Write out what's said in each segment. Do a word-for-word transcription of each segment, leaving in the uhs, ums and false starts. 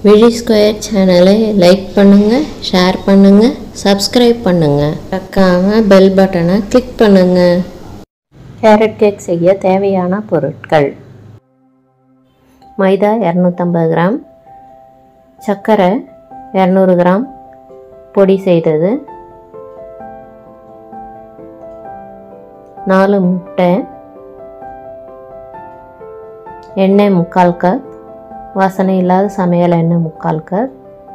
விழி ஸ்கொயர் சேனலை லைக் பண்ணுங்கள், ஷேர் பண்ணுங்கள், சப்ஸ்கிரைப் பண்ணுங்கள். மறக்காமல் பெல் பட்டனை கிளிக் பண்ணுங்கள். கேரட் கேக் செய்ய தேவையான பொருட்கள்: மைதா இரநூத்தம்பது கிராம், சர்க்கரை இரநூறு கிராம் பொடி செய்தது, நாலு முட்டை, எண்ணெய் முக்கால் கப், வாசனை இல்லாத சமையல் எண்ணெய் முக்கால் கப்,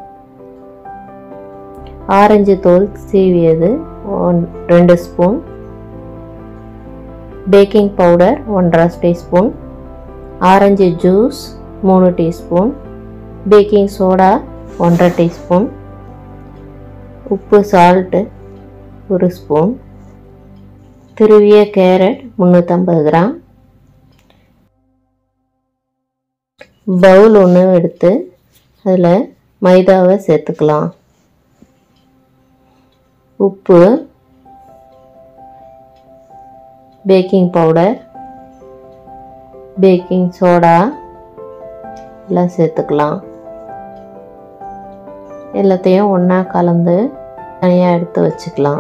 ஆரஞ்சு தோல் சீவியது ஒன் ரெண்டு ஸ்பூன், பேக்கிங் பவுடர் ஒன்றரை டீஸ்பூன், ஆரஞ்சு ஜூஸ் மூணு டீஸ்பூன், பேக்கிங் சோடா ஒன்றரை டீஸ்பூன், உப்பு சால்ட்டு ஒரு ஸ்பூன், திருவிய கேரட் முந்நூற்றம்பது கிராம். பவுல் ஒன்று எடுத்து அதில் மைதாவை சேர்த்துக்கலாம். உப்பு, பேக்கிங் பவுடர், பேக்கிங் சோடா எல்லாம் சேர்த்துக்கலாம். எல்லாத்தையும் ஒன்றா கலந்து தனியாக எடுத்து வச்சுக்கலாம்.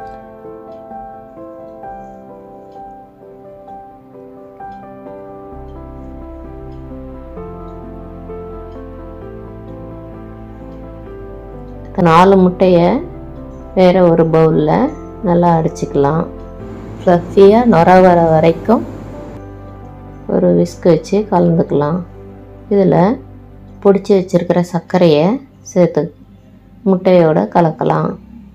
நாலு முட்டையை வேறு ஒரு பவுலில் நல்லா அடிச்சுக்கலாம். ஃப்ளஃபியாக நுர வர வரைக்கும் ஒரு விஸ்க் வச்சு கலந்துக்கலாம். இதில் பொடிச்சு வச்சுருக்கிற சர்க்கரையை சேர்த்து முட்டையோடு கலக்கலாம்.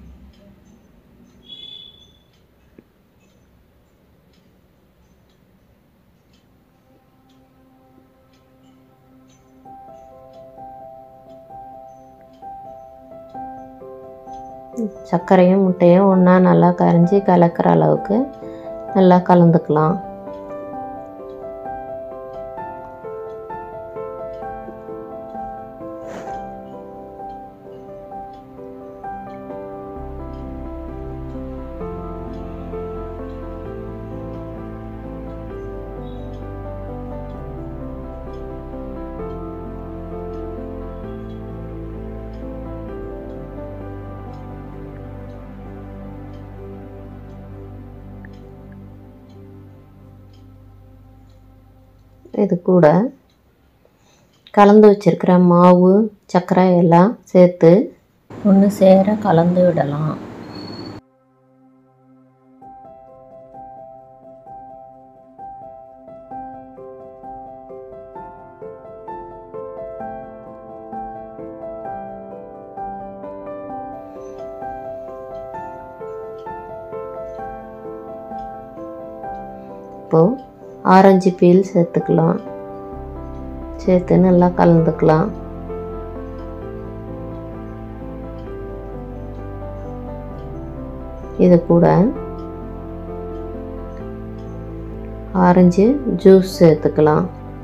சர்க்கரையும் முட்டையும் ஒன்றா நல்லா கரைஞ்சி கலக்கிற அளவுக்கு நல்லா கலந்துக்கலாம். இது கூட கலந்து வச்சிருக்கிற மாவு, சர்க்கரை எல்லாம் சேர்த்து ஒன்று சேர கலந்து விடலாம். இப்போ ஆரஞ்சு பீல் சேர்த்துக்கலாம். சேர்த்து நல்லா கலந்துக்கலாம். இது கூட ஆரஞ்சு ஜூஸ் சேர்த்துக்கலாம்.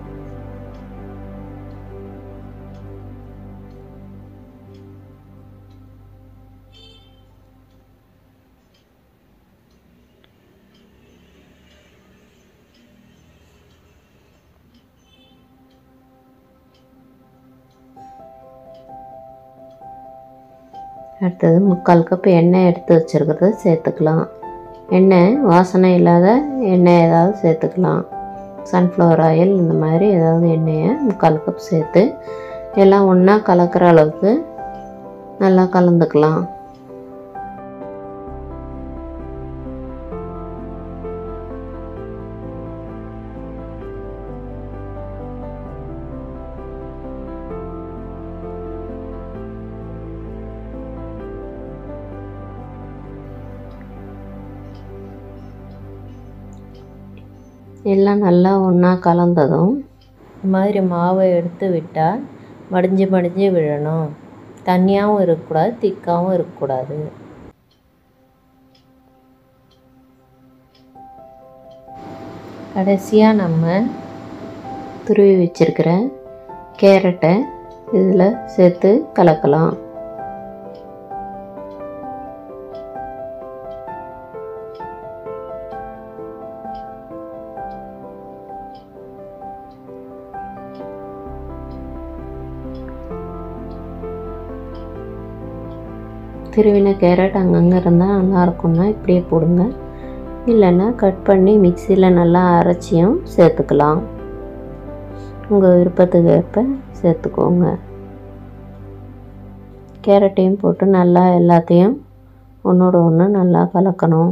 அடுத்தது முக்கால் கப் எண்ணெய் எடுத்து வச்சுருக்கிறத சேர்த்துக்கலாம். எண்ணெய் வாசனை இல்லாத எண்ணெய் ஏதாவது சேர்த்துக்கலாம். சன்ஃப்ளவர் ஆயில் இந்த மாதிரி ஏதாவது எண்ணெயை முக்கால் கப் சேர்த்து எல்லாம் ஒன்றா கலக்கிற அளவுக்கு நல்லா கலந்துக்கலாம். எல்லாம் நல்லா ஒன்றா கலந்ததும் இந்த மாதிரி மாவை எடுத்து விட்டால் மடிஞ்சு மடிஞ்சு விழணும். தண்ணியாகவும் இருக்கக்கூடாது, திக்காகவும் இருக்கக்கூடாது. கடைசியாக நம்ம துருவி வச்சிருக்கிற கேரட்டை இதில் சேர்த்து கலக்கலாம். திருவின கேரட் அங்கங்கே இருந்தால் நல்லாயிருக்கும்னா இப்படியே போடுங்க. இல்லைன்னா கட் பண்ணி மிக்சியில் நல்லா அரைச்சியும் சேர்த்துக்கலாம். உங்கள் விருப்பத்துக்கு ஏற்ப சேர்த்துக்கோங்க. கேரட்டையும் போட்டு நல்லா எல்லாத்தையும் ஒன்றோட ஒன்று நல்லா கலக்கணும்.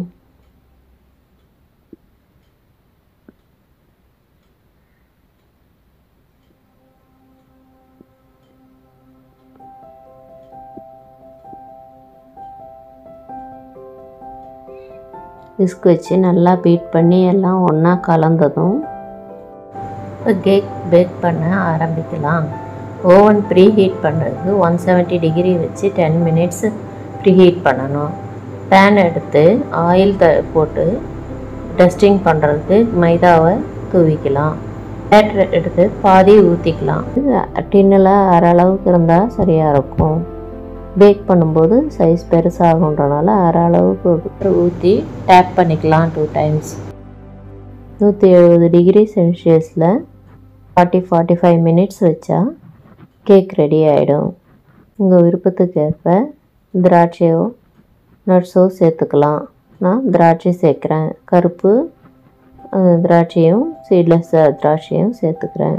விஸ்க் வச்சு நல்லா பீட் பண்ணி எல்லாம் ஒன்றா கலந்ததும் இப்போ கேக் பேக் பண்ண ஆரம்பிக்கலாம். ஓவன் ப்ரீ ஹீட் பண்ணுறதுக்கு ஒன் செவன்ட்டி டிகிரி வச்சு டென் மினிட்ஸ் ப்ரீ ஹீட் பண்ணணும். பேன் எடுத்து ஆயில் த போட்டு டஸ்டிங் பண்ணுறதுக்கு மைதாவை தூவிக்கலாம். பேட்டர் எடுத்து பாதி ஊற்றிக்கலாம். டின்னில் அரை அளவுக்கு இருந்தால் சரியாக இருக்கும். பேக் பண்ணும்போது சைஸ் பெருசாகுன்றனால அரை அளவுக்கு ஊற்றி டேப் பண்ணிக்கலாம் டூ டைம்ஸ். நூற்றி எழுபது டிகிரி செல்சியஸில் ஃபார்ட்டி ஃபார்ட்டி ஃபைவ் மினிட்ஸ் வச்சா கேக் ரெடி ஆகிடும். உங்கள் விருப்பத்துக்கு ஏற்ப திராட்சையோ நட்ஸோ சேர்த்துக்கலாம். நான் திராட்சை சேர்க்குறேன். கருப்பு திராட்சையும் சீட்லெஸ் திராட்சையும் சேர்த்துக்கிறேன்.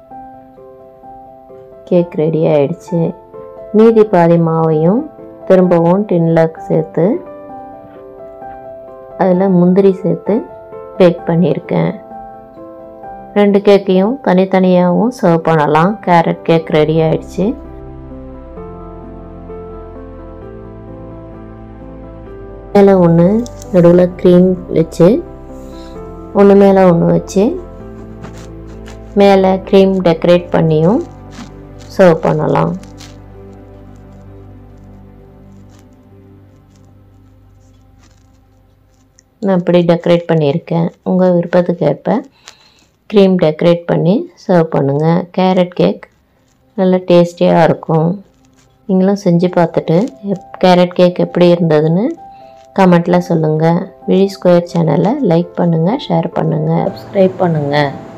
கேக் ரெடி ஆகிடுச்சு. மீதி பாதி மாவையும் திரும்பவும் டின்னில் சேர்த்து அதில் முந்திரி சேர்த்து பேக் பண்ணியிருக்கேன். ரெண்டு கேக்கையும் தனித்தனியாகவும் சர்வ் பண்ணலாம். கேரட் கேக் ரெடி ஆயிடுச்சு. மேலே ஒன்று நடுவில் க்ரீம் வச்சு ஒன்று மேலே ஒன்று வச்சு மேலே க்ரீம் டெக்கரேட் பண்ணியும் சர்வ் பண்ணலாம். நான் இப்படி டெக்கரேட் பண்ணியிருக்கேன். உங்கள் விருப்பத்துக்கு ஏற்ப க்ரீம் டெக்கரேட் பண்ணி சர்வ் பண்ணுங்கள். கேரட் கேக் நல்லா டேஸ்டியாக இருக்கும். நீங்களும் செஞ்சு பார்த்துட்டு எப் கேரட் கேக் எப்படி இருந்ததுன்னு கமெண்ட்டில் சொல்லுங்கள். விழி ஸ்கொயர் சேனலை லைக் பண்ணுங்கள், ஷேர் பண்ணுங்கள், சப்ஸ்கிரைப் பண்ணுங்கள்.